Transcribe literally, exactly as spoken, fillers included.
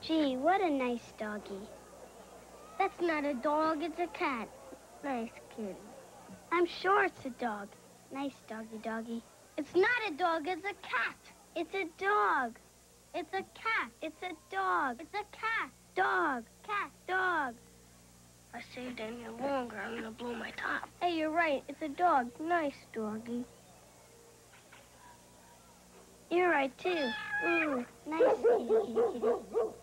Gee, what a nice doggy. That's not a dog, it's a cat. Nice kitty. I'm sure it's a dog. Nice doggy doggy. It's not a dog, it's a cat. It's a dog. It's a cat. It's a dog. It's a cat. Dog. Cat. Dog. If I stayed any longer, I'm gonna blow my top. Hey, you're right. It's a dog. Nice doggy. You're right, too. Ooh, nice kitty, kitty, kitty.